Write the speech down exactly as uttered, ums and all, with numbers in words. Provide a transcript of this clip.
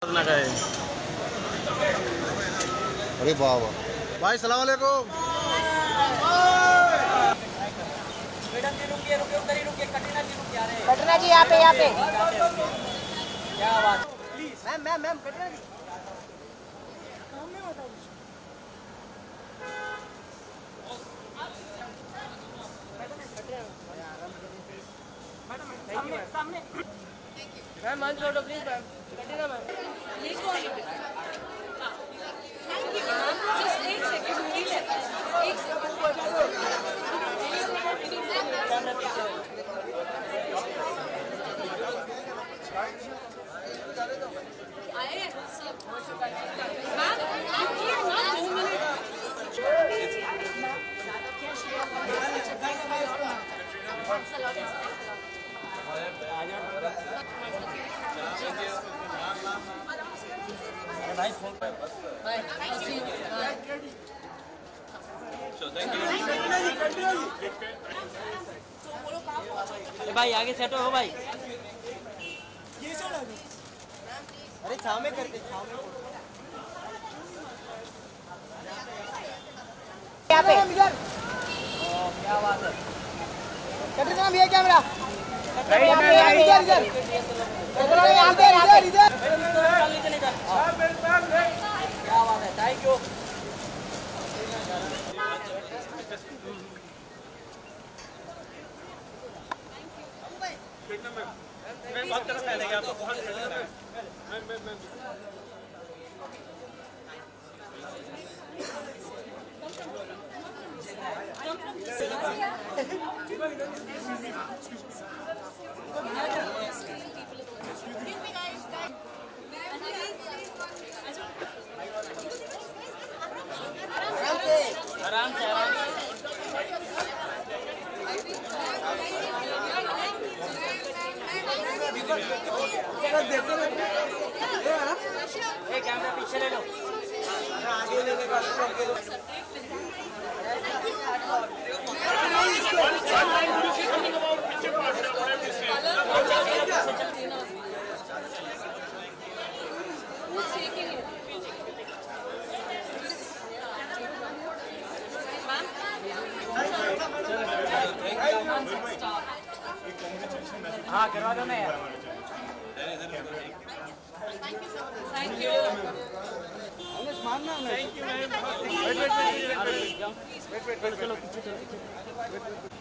अरे बाबा भाई सलाम वालेकुम। मैडम जी रुकिए रुकिए उधर ही रुकिए। कटरीना जी रुकिए। अरे कटरीना जी यहाँ पे यहाँ पे क्या बात। Please ma'am ma'am ma'am Katrina ji सामने सामने मैम मान छोड़ो please ma'am. Katrina ma'am Just एक सेकंड एक सेकंड एक सेकंड आए सब मैम आप ये ना दो मिनट भाई फोन पे भाई आगे सेट हो भाई। अरे छाव में करके छाव में यहाँ पे क्या बात है। कटरीना भैया कैमरा इधर इधर इधर इधर क्या बात है। Thank you. मैं बात करना पहले आपको बहुत मैं मैं मैं आराम से आराम से कैमरा पीछे ले लो। आगे लेने का हाँ करवा दो ना यार। थैंक यू मानना thank you ma'am. Wait wait wait wait wait चलो पीछे चलो।